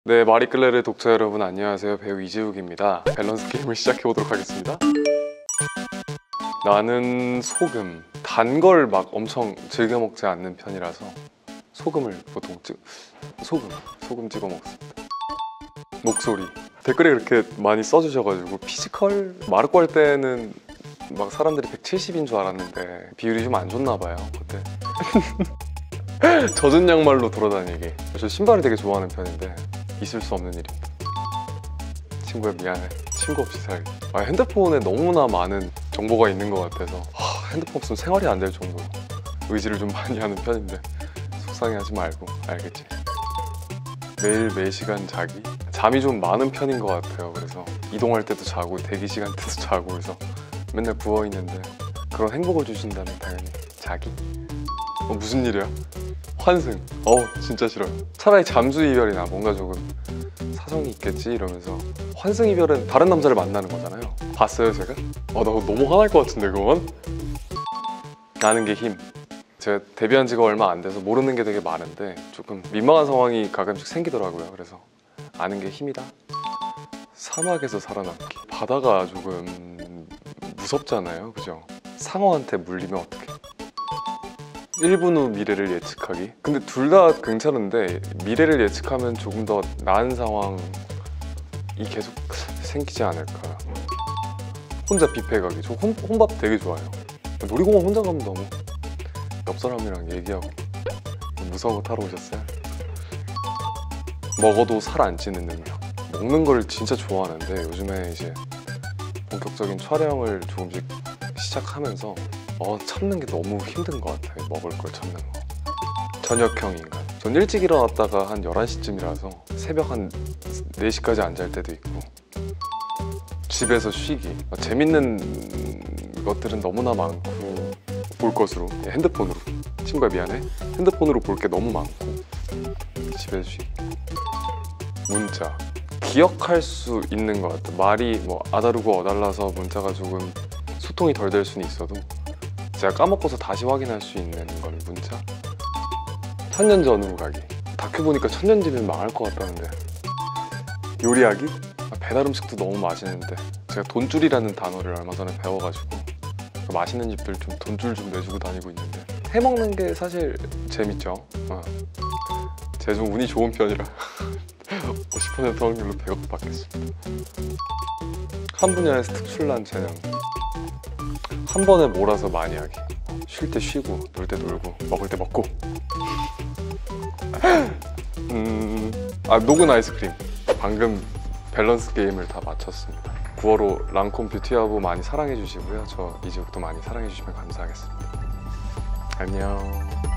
네, 마리끌레르 독자 여러분 안녕하세요. 배우 이지욱입니다. 밸런스 게임을 시작해 보도록 하겠습니다. 나는 소금, 단 걸 막 엄청 즐겨 먹지 않는 편이라서 소금을 보통 소금 찍어 먹습니다. 목소리, 댓글에 그렇게 많이 써주셔가지고 피지컬 마르코 할 때는 막 사람들이 170인 줄 알았는데 비율이 좀 안 좋나 봐요 그때. 젖은 양말로 돌아다니기. 저 신발을 되게 좋아하는 편인데 있을 수 없는 일입니다. 친구야 미안해. 친구 없이 살기. 핸드폰에 너무나 많은 정보가 있는 것 같아서 핸드폰 없으면 생활이 안 될 정도로 의지를 좀 많이 하는 편인데 속상해하지 말고 알겠지? 매일 매시간 자기? 잠이 좀 많은 편인 것 같아요. 그래서 이동할 때도 자고 대기 시간 때도 자고 그래서 맨날 부어있는데 그런 행복을 주신다면 당연히 자기? 무슨 일이야? 환승. 진짜 싫어요. 차라리 잠수 이별이나 뭔가 조금 사정이 있겠지 이러면서. 환승 이별은 다른 남자를 만나는 거잖아요. 봤어요 제가? 나 너무 화날 것 같은데 그건? 아는 게 힘. 제가 데뷔한 지가 얼마 안 돼서 모르는 게 되게 많은데 조금 민망한 상황이 가끔씩 생기더라고요. 그래서 아는 게 힘이다. 사막에서 살아남기. 바다가 조금 무섭잖아요, 그죠? 상어한테 물리면 어떡해? 1분 후 미래를 예측하기. 근데 둘 다 괜찮은데 미래를 예측하면 조금 더 나은 상황이 계속 생기지 않을까. 혼자 뷔페 가기. 저 혼밥 되게 좋아해요. 놀이공원 혼자 가면 너무 옆 사람이랑 얘기하고. 무서운 거 타러 오셨어요? 먹어도 살 안 찌는 능력. 먹는 걸 진짜 좋아하는데 요즘에 이제 본격적인 촬영을 조금씩 시작하면서 참는 게 너무 힘든 것 같아요. 먹을 걸 참는 거. 저녁형 인간. 전 일찍 일어났다가 한 11시쯤이라서 새벽 한 4시까지 안 잘 때도 있고. 집에서 쉬기. 재밌는 것들은 너무나 많고 볼 것으로 핸드폰으로. 친구야 미안해. 핸드폰으로 볼 게 너무 많고 집에서 쉬기. 문자. 기억할 수 있는 것 같아. 말이 뭐 아다르고 어달라서 문자가 조금 소통이 덜 될 수는 있어도 제가 까먹고서 다시 확인할 수 있는 건 문자? 천년 전으로 가기. 다큐 보니까 천년 뒤면 망할 것 같다는데. 요리하기? 배달 음식도 너무 맛있는데 제가 돈줄이라는 단어를 얼마 전에 배워가지고 맛있는 집들 좀 돈줄 좀 내주고 다니고 있는데 해먹는 게 사실 재밌죠. 제가 좀 운이 좋은 편이라 50% 확률로 100억 받겠습니다. 한 분야에서 특출난 재능. 한 번에 몰아서 많이 하기. 쉴 때 쉬고 놀 때 놀고 먹을 때 먹고. 녹은 아이스크림. 방금 밸런스 게임을 다 마쳤습니다. 9월호 랑콤 뷰티하브 많이 사랑해 주시고요. 저 이지욱도 많이 사랑해 주시면 감사하겠습니다. 안녕.